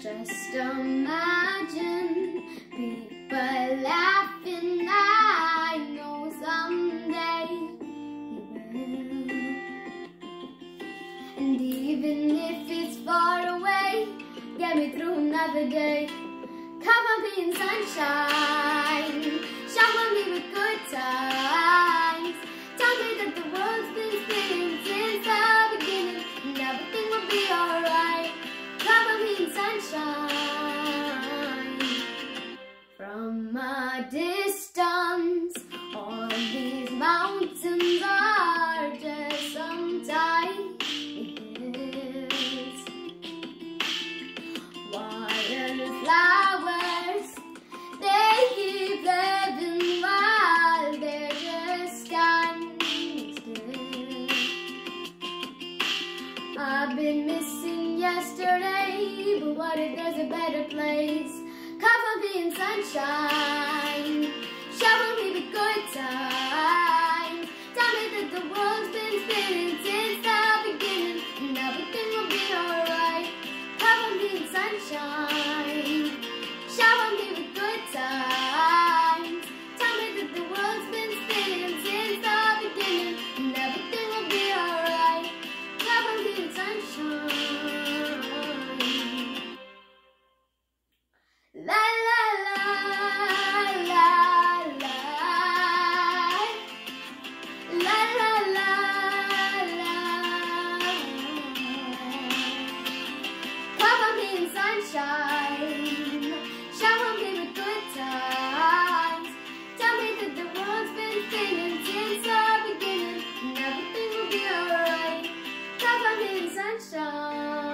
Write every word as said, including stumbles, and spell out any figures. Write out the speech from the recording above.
Just imagine people laughing. I know someday you will. And even if it's far away, get me through another day. Cover me in sunshine, shower me with good times. Tell me that the world's been spinning since the beginning, and everything will be alright. Cover me in sunshine. From a distance, all these mountains are just some tiny hills. Wildflowers, they keep living while they're just standing still. I've been missing yesterday, but what if there's a better place? Cover me in sunshine, shower me with good times. Tell me that the world's been spinning since the beginning, and everything will be alright. Cover me in sunshine, shower me with good times. Tell me that the world's been spinning since the beginning, and everything will be alright. Cover me in sunshine. La la la la la la la la la. Cover me in sunshine, shower me with good times. Tell me that the world's been spinning since the beginning, and everything will be alright. Cover me in sunshine.